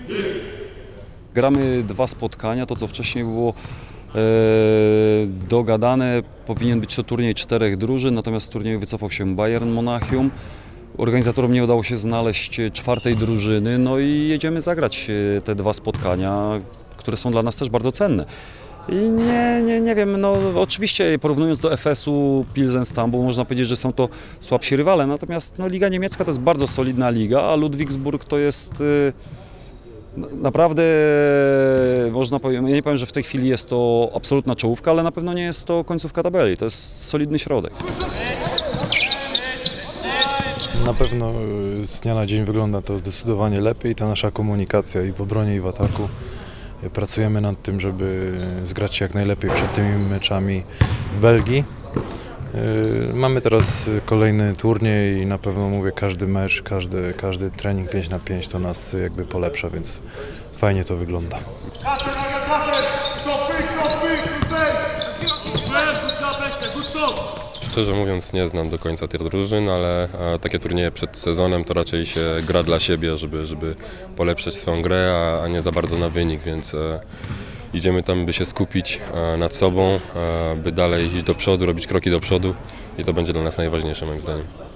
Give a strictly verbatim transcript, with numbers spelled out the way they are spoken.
Gramy dwa spotkania, to co wcześniej było e, dogadane, powinien być to turniej czterech drużyn, natomiast z turnieju wycofał się Bayern Monachium. Organizatorom nie udało się znaleźć czwartej drużyny, no i jedziemy zagrać te dwa spotkania, które są dla nas też bardzo cenne. I nie, nie, nie wiem, no oczywiście porównując do F S u Pilsen Stambuł można powiedzieć, że są to słabsi rywale, natomiast no, Liga Niemiecka to jest bardzo solidna liga, a Ludwigsburg to jest y, naprawdę, można powiedzieć, ja nie powiem, że w tej chwili jest to absolutna czołówka, ale na pewno nie jest to końcówka tabeli, to jest solidny środek. Na pewno z dnia na dzień wygląda to zdecydowanie lepiej, ta nasza komunikacja i w obronie i w ataku. Pracujemy nad tym, żeby zgrać się jak najlepiej przed tymi meczami w Belgii. Mamy teraz kolejny turniej i na pewno mówię, każdy mecz, każdy, każdy trening pięć na pięć to nas jakby polepsza, więc fajnie to wygląda. Szczerze mówiąc nie znam do końca tych drużyn, ale takie turnieje przed sezonem to raczej się gra dla siebie, żeby, żeby polepszyć swoją grę, a, a nie za bardzo na wynik, więc e, idziemy tam, by się skupić e, nad sobą, e, by dalej iść do przodu, robić kroki do przodu i to będzie dla nas najważniejsze moim zdaniem.